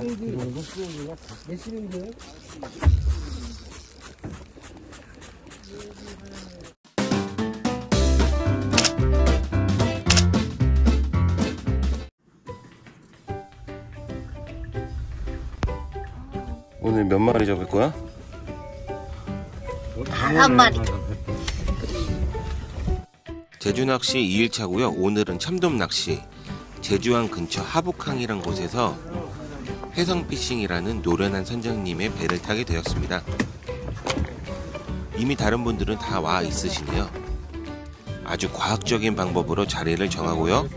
오늘 몇 마리 잡을 거야? 5마리. 제주낚시 2일차고요. 오늘은 참돔낚시, 제주항 근처 하북항이란 곳에서 해성피싱이라는 노련한 선장님의 배를 타게 되었습니다. 이미 다른 분들은 다 와 있으시네요. 아주 과학적인 방법으로 자리를 정하고요.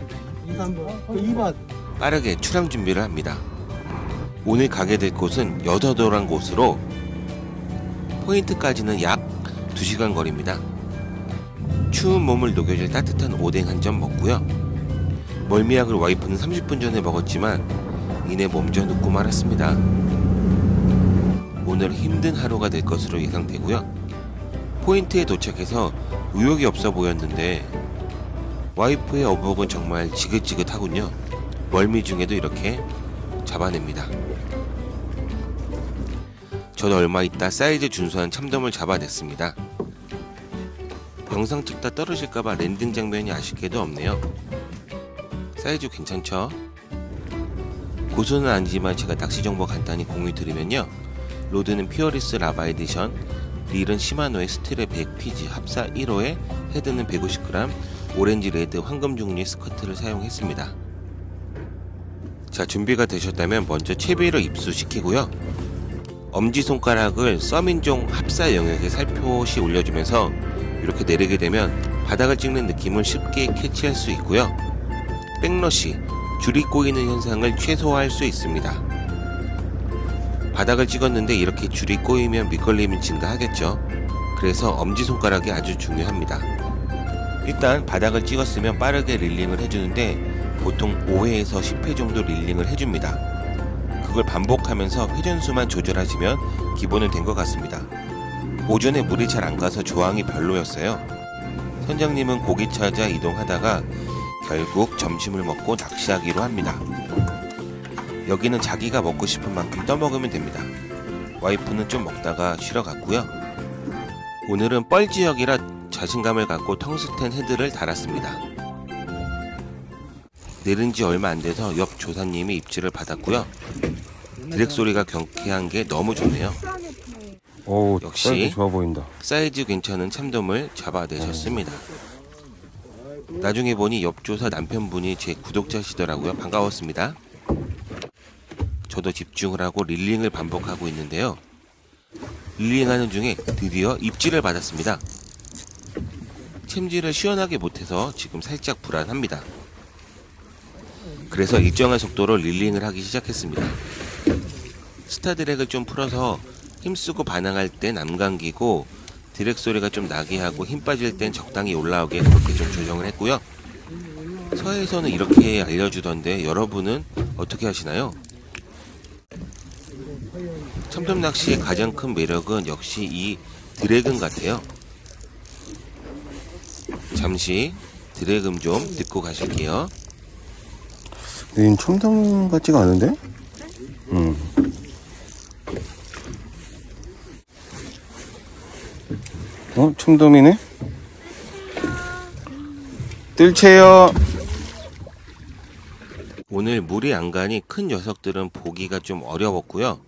빠르게 출항 준비를 합니다. 오늘 가게 될 곳은 여서도란 곳으로 포인트까지는 약 2시간 거리입니다. 추운 몸을 녹여줄 따뜻한 오뎅 한 점 먹고요. 멀미약을 와이프는 30분 전에 먹었지만 이내 몸져 눕고 말았습니다. 오늘 힘든 하루가 될 것으로 예상되고요. 포인트에 도착해서 의욕이 없어 보였는데 와이프의 어복은 정말 지긋지긋하군요. 멀미 중에도 이렇게 잡아냅니다. 저도 얼마 있다 사이즈 준수한 참돔을 잡아냈습니다. 영상 찍다 떨어질까봐 랜딩 장면이 아쉽게도 없네요. 사이즈 괜찮죠? 고수는 아니지만 제가 낚시 정보 간단히 공유 드리면요. 로드는 피어리스 라바 에디션, 릴은 시마노의 스틸의 100PG 합사 1호에 헤드는 150g, 오렌지 레드 황금 종류의 스커트를 사용했습니다. 자, 준비가 되셨다면 먼저 채비를 입수시키고요. 엄지손가락을 서민종 합사 영역에 살포시 올려주면서 이렇게 내리게 되면 바닥을 찍는 느낌을 쉽게 캐치할 수 있고요. 백러시, 줄이 꼬이는 현상을 최소화할 수 있습니다. 바닥을 찍었는데 이렇게 줄이 꼬이면 밑걸림이 증가하겠죠. 그래서 엄지손가락이 아주 중요합니다. 일단 바닥을 찍었으면 빠르게 릴링을 해주는데 보통 5회에서 10회 정도 릴링을 해줍니다. 그걸 반복하면서 회전수만 조절하시면 기본은 된 것 같습니다. 오전에 물이 잘 안 가서 조항이 별로였어요. 선장님은 고기 찾아 이동하다가 결국 점심을 먹고 낚시하기로 합니다. 여기는 자기가 먹고 싶은 만큼 떠먹으면 됩니다. 와이프는 좀 먹다가 쉬러 갔고요. 오늘은 뻘지역이라 자신감을 갖고 텅스텐 헤드를 달았습니다. 내린 지 얼마 안 돼서 옆 조사님이 입질을 받았고요. 드랙 소리가 경쾌한 게 너무 좋네요. 오, 역시 좋아 보인다. 사이즈 괜찮은 참돔을 잡아내셨습니다. 나중에 보니 옆 조사 남편분이 제 구독자시더라고요. 반가웠습니다. 저도 집중을 하고 릴링을 반복하고 있는데요. 릴링하는 중에 드디어 입질을 받았습니다. 챔질을 시원하게 못해서 지금 살짝 불안합니다. 그래서 일정한 속도로 릴링을 하기 시작했습니다. 스타드랙을 좀 풀어서 힘쓰고 반항할 땐 안 감기고 드랙 소리가 좀 나게 하고 힘 빠질 땐 적당히 올라오게 그렇게 좀 조정을 했고요. 서해에서는 이렇게 알려주던데 여러분은 어떻게 하시나요? 참돔 낚시의 가장 큰 매력은 역시 이 드래금 같아요. 잠시 드래금 좀 듣고 가실게요. 얘는 첨단 같지가 않은데? 첨돔이네? 뜰채요. 오늘 물이 안 가니 큰 녀석들은 보기가 좀 어려웠고요.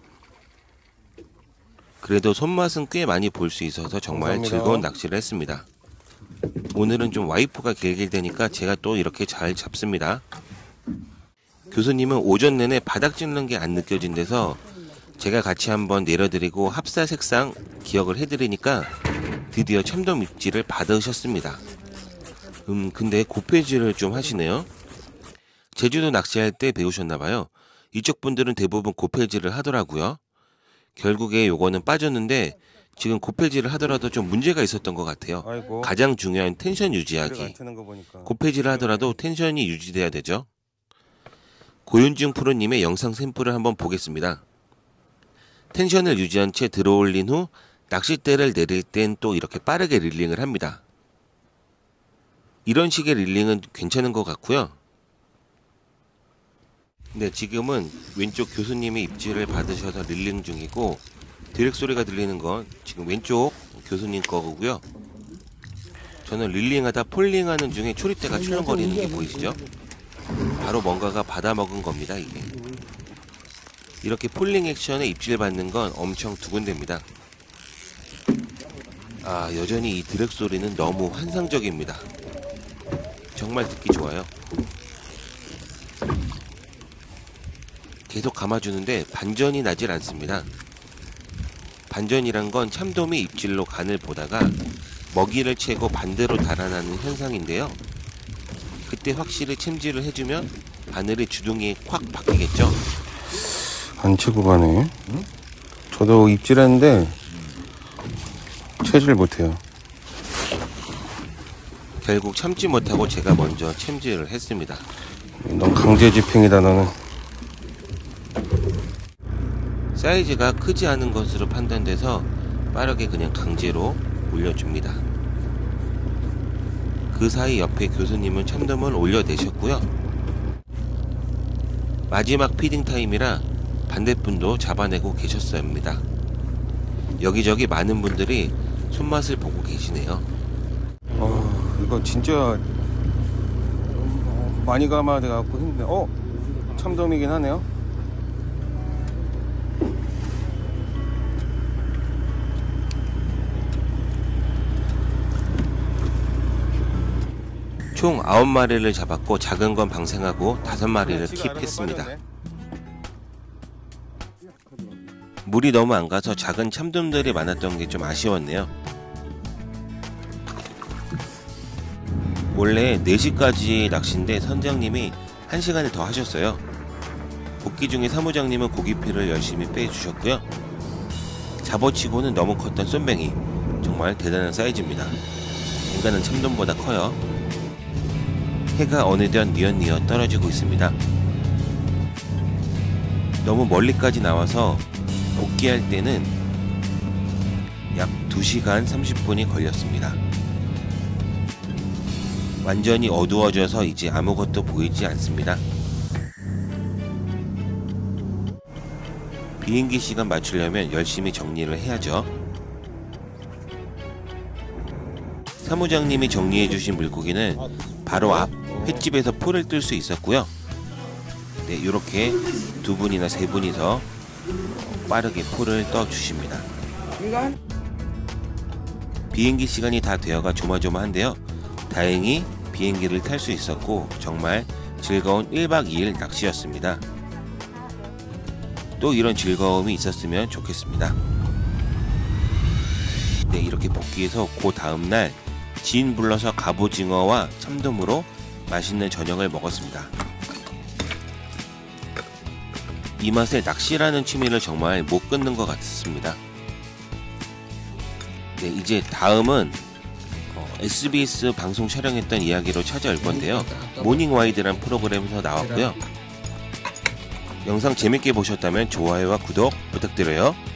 그래도 손맛은 꽤 많이 볼 수 있어서 정말 감사합니다. 즐거운 낚시를 했습니다. 오늘은 좀 와이프가 길길대니까 제가 또 이렇게 잘 잡습니다. 교수님은 오전 내내 바닥 찢는 게 안 느껴진 데서 제가 같이 한번 내려드리고 합사 색상 기억을 해드리니까 드디어 참돔 입질을 받으셨습니다. 근데 고패질을 좀 하시네요. 제주도 낚시할 때 배우셨나봐요. 이쪽 분들은 대부분 고패질을 하더라고요. 결국에 요거는 빠졌는데 지금 고패질을 하더라도 좀 문제가 있었던 것 같아요. 아이고. 가장 중요한 텐션 유지하기. 고패질을 하더라도 텐션이 유지돼야 되죠. 고윤중 프로님의 영상 샘플을 한번 보겠습니다. 텐션을 유지한 채 들어올린 후 낚싯대를 내릴 땐 또 이렇게 빠르게 릴링을 합니다. 이런 식의 릴링은 괜찮은 것 같고요. 네, 지금은 왼쪽 교수님의 입질을 받으셔서 릴링 중이고 드랙 소리가 들리는 건 지금 왼쪽 교수님 거고요. 저는 릴링하다 폴링하는 중에 초리대가 출렁거리는 게 보이시죠? 바로 뭔가가 받아먹은 겁니다, 이게. 이렇게 폴링 액션에 입질 받는 건 엄청 두근댑니다. 아, 여전히 이 드랙 소리는 너무 환상적입니다. 정말 듣기 좋아요. 계속 감아주는데 반전이 나질 않습니다. 반전이란 건 참돔이 입질로 간을 보다가 먹이를 채고 반대로 달아나는 현상인데요. 그때 확실히 챔질을 해주면 바늘의 주둥이에 콱 박히겠죠? 안 치고 가네. 저도 입질했는데 채질 못해요. 결국 참지 못하고 제가 먼저 챔질을 했습니다. 넌 강제 집행이다 너는. 사이즈가 크지 않은 것으로 판단돼서 빠르게 그냥 강제로 올려줍니다. 그 사이 옆에 교수님은 참돔을 올려내셨고요. 마지막 피딩 타임이라 반대분도 잡아내고 계셨습니다. 여기저기 많은 분들이 손맛을 보고 계시네요. 이거 진짜 많이 감아야 돼갖고 힘드네. 참돔이긴 하네요. 총 9마리를 잡았고 작은 건 방생하고 5마리를 킵했습니다. 물이 너무 안 가서 작은 참돔들이 많았던 게 좀 아쉬웠네요. 원래 4시까지 낚시인데 선장님이 1시간을 더 하셨어요. 복귀 중에 사무장님은 고기피를 열심히 빼주셨고요. 잡어치고는 너무 컸던 쏨뱅이, 정말 대단한 사이즈입니다. 인간은 참돔보다 커요. 해가 어느덧 뉘엿뉘엿 떨어지고 있습니다. 너무 멀리까지 나와서 복귀할 때는 약 2시간 30분이 걸렸습니다. 완전히 어두워져서 이제 아무것도 보이지 않습니다. 비행기 시간 맞추려면 열심히 정리를 해야죠. 사무장님이 정리해주신 물고기는 바로 앞 횟집에서 포를 뜰 수 있었고요. 네, 이렇게 2분이나 3분이서 빠르게 포를 떠주십니다. 비행기 시간이 다 되어가 조마조마한데요. 다행히 비행기를 탈 수 있었고 정말 즐거운 1박 2일 낚시였습니다. 또 이런 즐거움이 있었으면 좋겠습니다. 네, 이렇게 복귀해서 그 다음날 지인 불러서 갑오징어와 참돔으로 맛있는 저녁을 먹었습니다. 이 맛에 낚시라는 취미를 정말 못 끊는 것 같습니다. 네, 이제 다음은 SBS 방송 촬영했던 이야기로 찾아올 건데요. 모닝와이드란 프로그램에서 나왔고요. 영상 재밌게 보셨다면 좋아요와 구독 부탁드려요.